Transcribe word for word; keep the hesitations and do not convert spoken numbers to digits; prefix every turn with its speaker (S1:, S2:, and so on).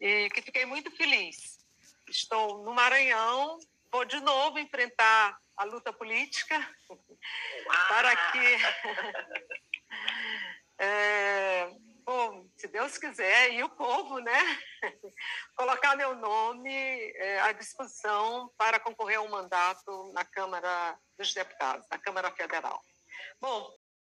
S1: e que fiquei muito feliz. Estou no Maranhão, vou de novo enfrentar a luta política para que, é, bom, se Deus quiser, e o povo, né, colocar meu nome é, à disposição para concorrer a um mandato na Câmara dos Deputados, na Câmara Federal. Bom,